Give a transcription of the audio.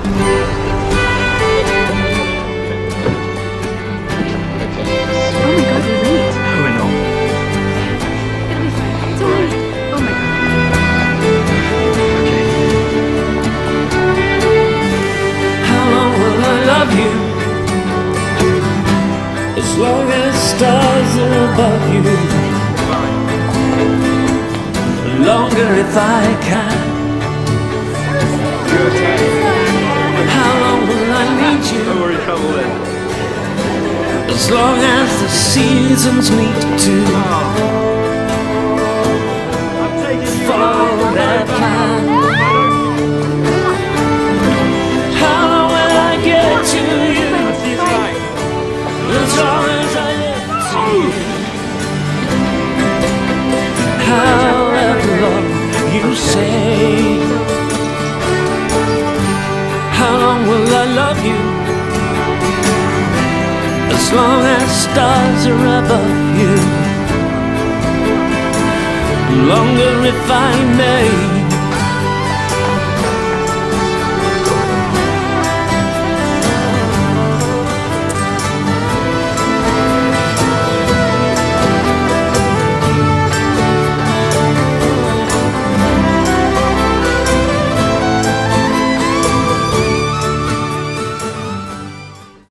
As long as stars are above you, longer if I can. How long will I need you? As long as the seasons meet to follow their plan. How long will I get to you? As long as I live to you. However long you say. How long will I love you? As long as stars are above you, longer if I may.